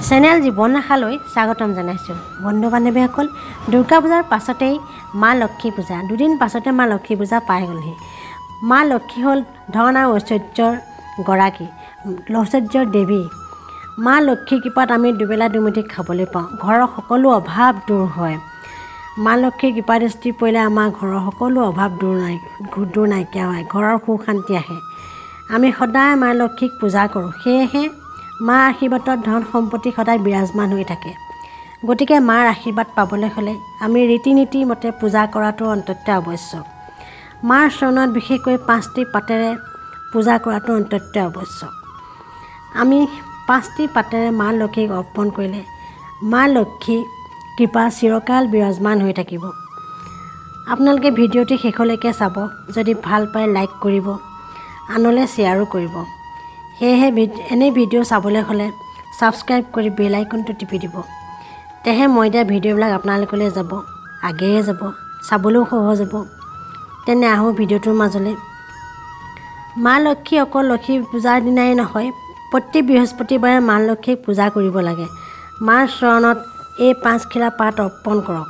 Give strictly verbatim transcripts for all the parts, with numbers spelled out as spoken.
Channel জীৱন ৰেখালৈ স্বাগতম জনাইছোঁ। বন্ধু বান্ধৱীসকল, দুৰ্গা পূজাৰ পাছতেই মা লক্ষ্মী পূজা, দুদিন পাছতে মা লক্ষ্মী পূজা পাই গ'লহি। মা লক্ষ্মী হ'ল ধন আৰু ঐশ্বৰ্যৰ গৰাকী, ঐশ্বৰ্যৰ দেৱী। মা লক্ষ্মীৰ কৃপাত আমি দুবেলা দুমুঠি খাবলৈ পাওঁ, ঘৰৰ সকলো অভাৱ দূৰ হয়। মা লক্ষ্মীৰ কৃপা দৃষ্টি পৰিলে আমাৰ ঘৰৰ সকলো অভাৱ দূৰ নাই দূৰ নাইকিয়া হয়, ঘৰৰ সুখ শান্তি আহে। আমি সদায় মা লক্ষ্মীক পূজা কৰোঁ, সেয়েহে মাৰ আশীৰ্বাদত ধন সম্পত্তি সদায় বিৰাজমান হৈ থাকে। গতিকে মাৰ আশীৰ্বাদ পাবলৈ হ'লে আমি ৰীতি নীতি মতে পূজা কৰাটো অত্যন্ত আৱশ্যক। মাৰ চৰণত বিশেষকৈ পাঁচটি পাতেৰে পূজা কৰাটো অত্যন্ত আৱশ্যক। আমি পাঁচটি পাতেৰে মা লক্ষ্মীক অৰ্পণ কৰিলে মা লক্ষ্মী কৃপা চিৰকাল বিৰাজমান হৈ থাকিব। আপোনালোকে ভিডিঅ'টি শেষলৈকে চাব, যদি ভাল পায় লাইক কৰিব, আনলৈ শ্বেয়াৰো কৰিব। সেয়েহে এনে ভিডিঅ' চাবলৈ হ'লে ছাবস্ক্ৰাইব কৰি বেল আইকনটো টিপি দিব। তেহে মই দিয়া ভিডিঅ'বিলাক আপোনালোকলৈ যাব, আগেয়ে যাব, চাবলৈও সহজ হ'ব। তেনে আহোঁ ভিডিঅ'টোৰ মাজলৈ। মা লক্ষ্মী অকল লক্ষ্মী পূজাৰ দিনাই নহয়, প্ৰতি বৃহস্পতিবাৰে মা লক্ষ্মীক পূজা কৰিব লাগে। মাৰ চৰণত এই পাঁচখিলা পাত অৰ্পণ কৰক।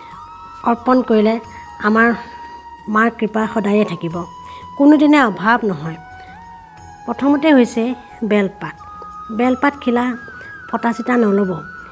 অৰ্পণ কৰিলে আমাৰ মাৰ কৃপা সদায়ে থাকিব, কোনোদিনে অভাৱ নহয়। প্ৰথমতে হৈছে বেলপাত। বেলপাতখিলা ফটা চিটা নল'ব।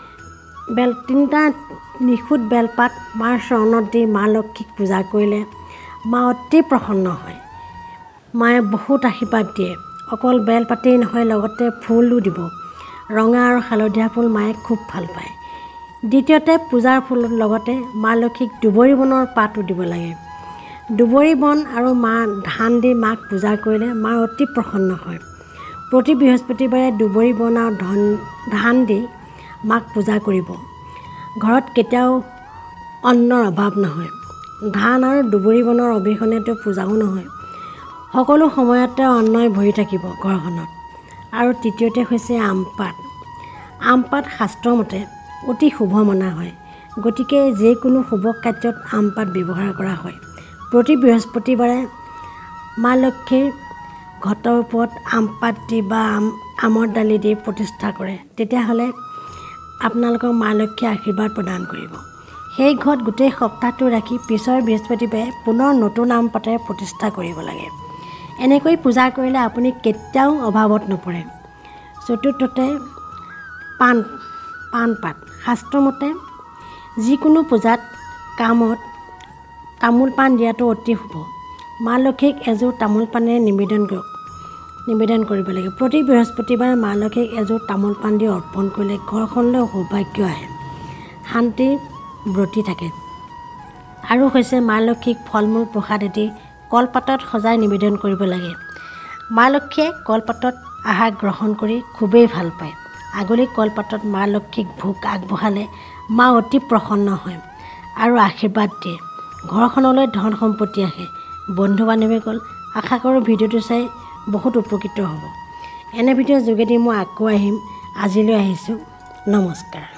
বেল তিনিটা নিখুঁত বেলপাত মাৰ চৰণত দি মা লক্ষ্মীক পূজা কৰিলে মা অতি প্ৰসন্ন হয়। মায়ে বহুত আশীৰ্বাদ দিয়ে। অকল বেলপাতেই নহয়, লগতে ফুলো দিব। ৰঙা আৰু হালধীয়া ফুল মায়ে খুব ভাল পায়। দ্বিতীয়তে পূজাৰ ফুলৰ লগতে মা লক্ষ্মীক দুবৰি বনৰ পাতো দিব লাগে। দুবৰি বন আৰু মা ধান দি মাক পূজা কৰিলে মা অতি প্ৰসন্ন হয়। প্ৰতি বৃহস্পতিবাৰে দুবৰি বন আৰু ধন ধান দি মাক পূজা কৰিব। ঘৰত কেতিয়াও অন্নৰ অভাৱ নহয়। ধান আৰু দুবৰি বনৰ অবিহনেতো পূজাও নহয়। সকলো সময়তে অন্নই ভৰি থাকিব ঘৰখনত। আৰু তৃতীয়তে হৈছে আমপাত। আমপাত শাস্ত্ৰমতে অতি শুভ মনা হয়, গতিকে যিকোনো শুভ কাৰ্যত আমপাত ব্যৱহাৰ কৰা হয়। প্ৰতি বৃহস্পতিবাৰে মা লক্ষ্মীৰ ঘটৰ ওপৰত আমপাত দি বা আম আমৰ দালি দি প্ৰতিষ্ঠা কৰে, তেতিয়াহ'লে আপোনালোকৰ মা লক্ষ্মীয়ে আশীৰ্বাদ প্ৰদান কৰিব। সেই ঘৰত গোটেই সপ্তাহটো ৰাখি পিছৰ বৃহস্পতিবাৰে পুনৰ নতুন আম পাতেৰে প্ৰতিষ্ঠা কৰিব লাগে। এনেকৈ পূজা কৰিলে আপুনি কেতিয়াও অভাৱত নপৰে। চতুৰ্থতে পাণ পাণপাত। শাস্ত্ৰমতে যিকোনো পূজাত কামত তামোল পাণ দিয়াটো অতি শুভ। মা লক্ষ্মীক এযোৰ তামোল পাণেৰে নিবেদন কৰক নিবেদন কৰিব লাগে। প্ৰতি বৃহস্পতিবাৰে মা লক্ষ্মীক এযোৰ তামোল পাণ দি অৰ্পণ কৰিলে ঘৰখনলৈ সৌভাগ্য আহে, শান্তি ব্ৰতি থাকে। আৰু হৈছে মা লক্ষ্মীক ফল মূল প্ৰসাদেদি কলপাতত সজাই নিবেদন কৰিব লাগে। মা লক্ষ্মীয়ে কলপাতত আহাৰ গ্ৰহণ কৰি খুবেই ভাল পায়। আগলি কলপাতত মা লক্ষ্মীক ভোগ আগবঢ়ালে মা অতি প্ৰসন্ন হয় আৰু আশীৰ্বাদ দিয়ে। ঘৰখনলৈ ধন সম্পত্তি আহে। বন্ধু বান্ধৱীসকল, আশা কৰোঁ ভিডিঅ'টো চাই বহুত উপকৃত হ'ব। এনে ভিডিঅ'ৰ যোগেদি মই আকৌ আহিম। আজিলৈ আহিছোঁ, নমস্কাৰ।